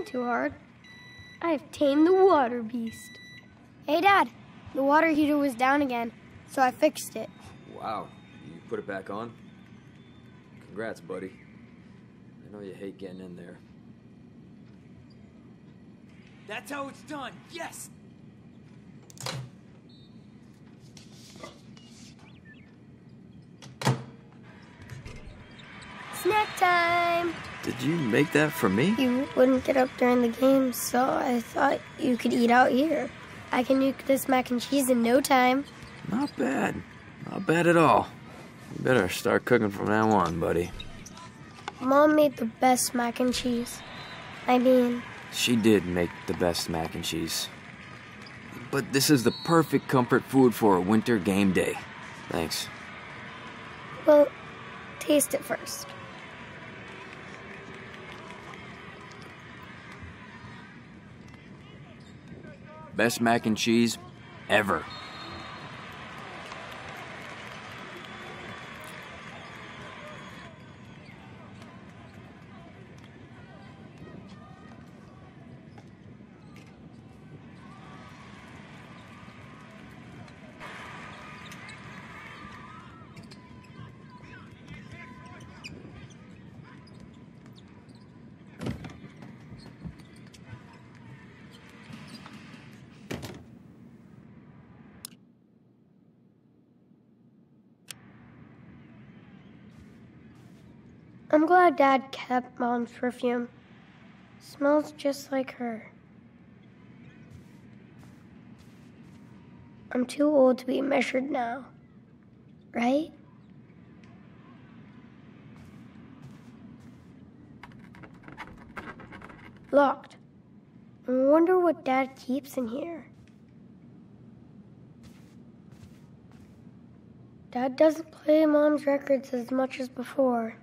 trying too hard. I've tamed the water beast. Hey, Dad. The water heater was down again, so I fixed it. Wow. You put it back on? Congrats, buddy. I know you hate getting in there. That's how it's done. Yes! Snack time! Did you make that for me? You wouldn't get up during the game, so I thought you could eat out here. I can nuke this mac and cheese in no time. Not bad. Not bad at all. You better start cooking from now on, buddy. Mom made the best mac and cheese. I mean... She did make the best mac and cheese. But this is the perfect comfort food for a winter game day. Thanks. Well, taste it first. Best mac and cheese ever. I'm glad Dad kept Mom's perfume. Smells just like her. I'm too old to be measured now, right? Locked. I wonder what Dad keeps in here. Dad doesn't play Mom's records as much as before.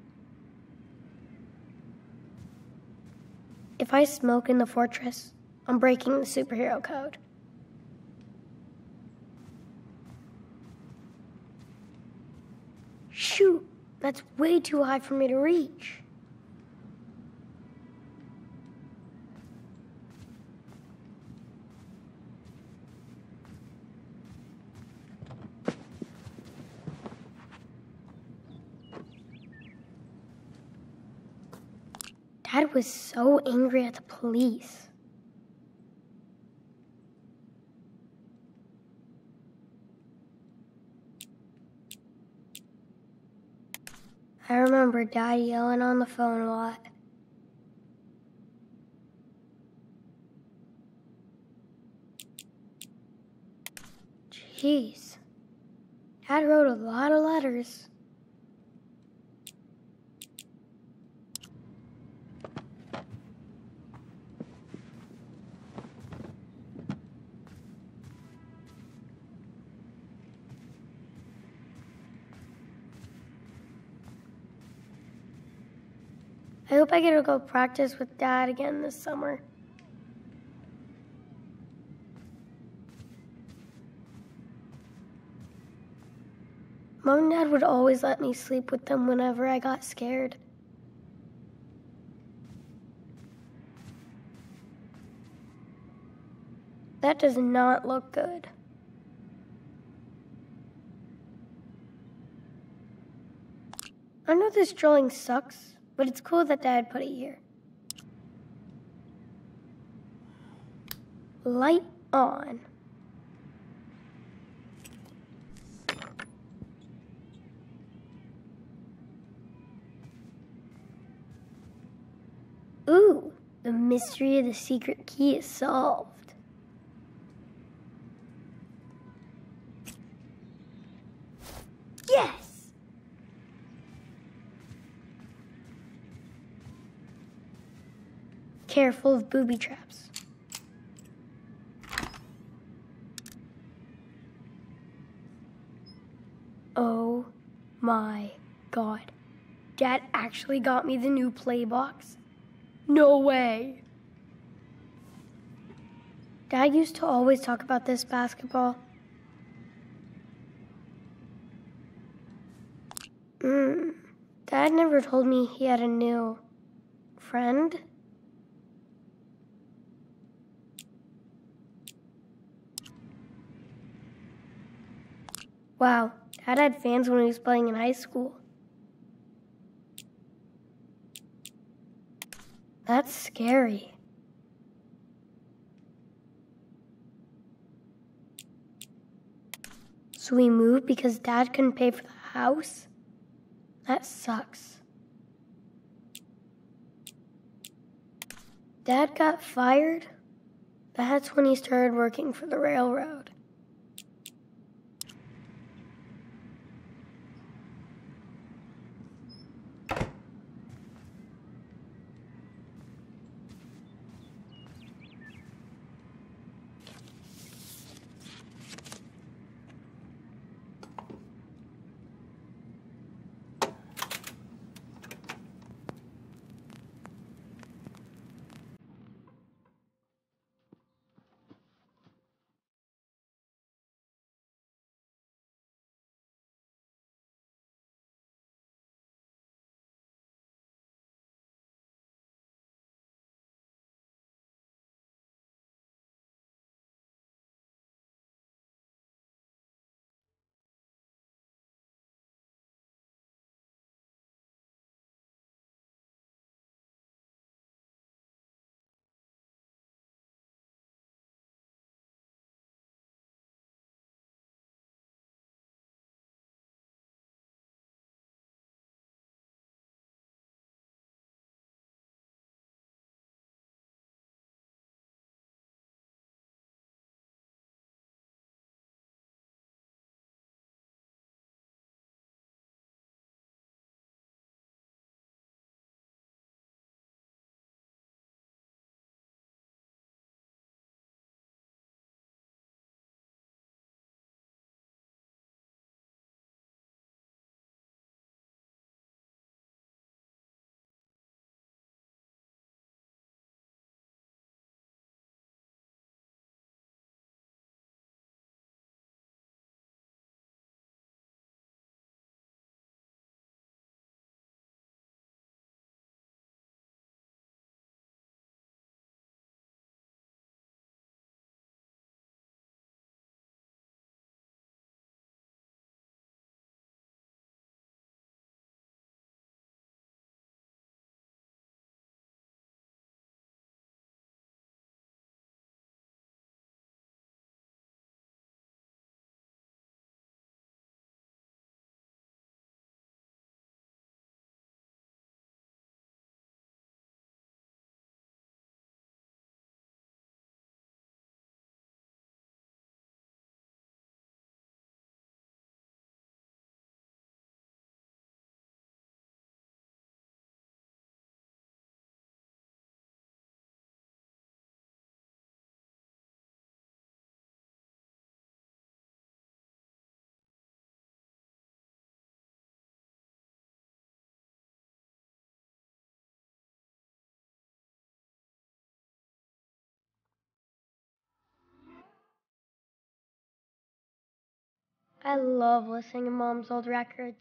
If I smoke in the fortress, I'm breaking the superhero code. Shoot, that's way too high for me to reach. Dad was so angry at the police. I remember Dad yelling on the phone a lot. Jeez. Dad wrote a lot of letters. I hope I get to go practice with Dad again this summer. Mom and Dad would always let me sleep with them whenever I got scared. That does not look good. I know this drawing sucks, but it's cool that Dad put it here. Light on. Ooh, the mystery of the secret key is solved. Yes! Careful of booby traps. Oh my God. Dad actually got me the new play box. No way. Dad used to always talk about this basketball. Dad never told me he had a new friend. Wow, Dad had fans when he was playing in high school. That's scary. So we moved because Dad couldn't pay for the house? That sucks. Dad got fired? That's when he started working for the railroad. I love listening to Mom's old records.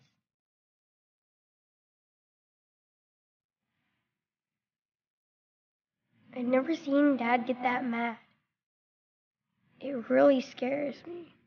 I've never seen Dad get that mad. It really scares me.